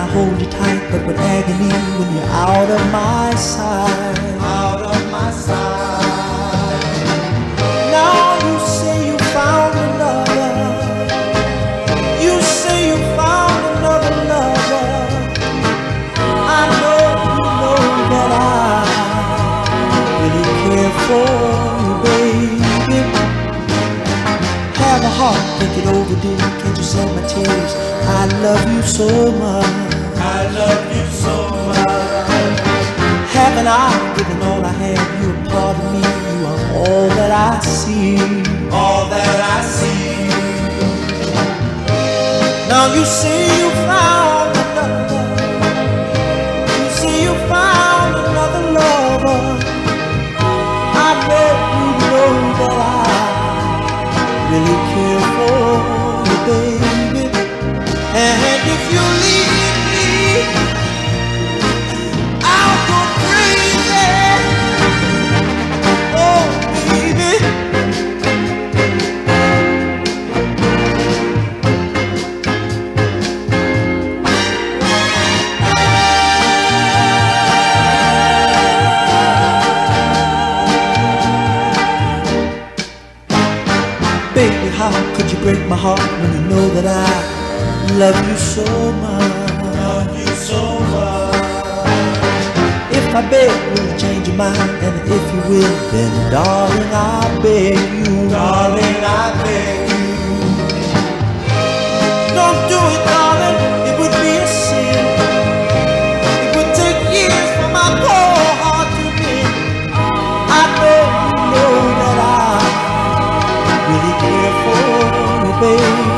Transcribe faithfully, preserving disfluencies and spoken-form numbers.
hold you tight, but with agony when you're out of my sight. Out of my sight. Now you say you found another. You say you found another lover. I know you know that I really care for you, baby. Have a heart, think it over, dear. Can't you see my tears? I love you so much. I love you so much. Haven't I given all I have? You're a part of me. You are all that I see. All that I see. Now you say you found another. You say you found another lover. I bet you know that I really care for you, baby. And if you leave me, I'll go crazy. Oh, baby. Baby, how could you break my heart when you know that I love you so much? Love you so much. If I beg, will you change your mind? And if you will, then darling, I beg you. Darling, I beg you. Don't do it, darling, it would be a sin. It would take years for my poor heart to mend. I know you know that I really care for you, baby.